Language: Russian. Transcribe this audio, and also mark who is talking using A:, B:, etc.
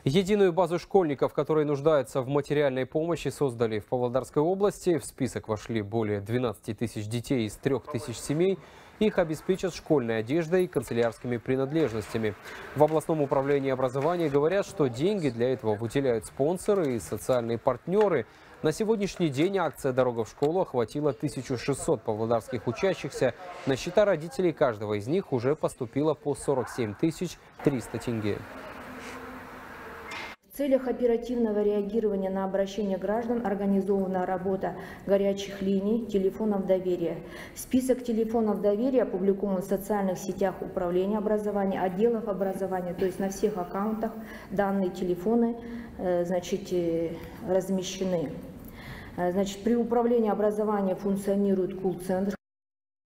A: Единую базу школьников, которые нуждаются в материальной помощи, создали в Павлодарской области. В список вошли более 12 тысяч детей из 3000 семей. Их обеспечат школьной одеждой и канцелярскими принадлежностями. В областном управлении образования говорят, что деньги для этого выделяют спонсоры и социальные партнеры. На сегодняшний день акция «Дорога в школу» охватила 1600 павлодарских учащихся. На счета родителей каждого из них уже поступило по 47 300 тенге.
B: В целях оперативного реагирования на обращения граждан организована работа горячих линий, телефонов доверия. Список телефонов доверия опубликован в социальных сетях управления образования, отделов образования, то есть на всех аккаунтах данные телефоны размещены. При управлении образования функционирует колл-центр.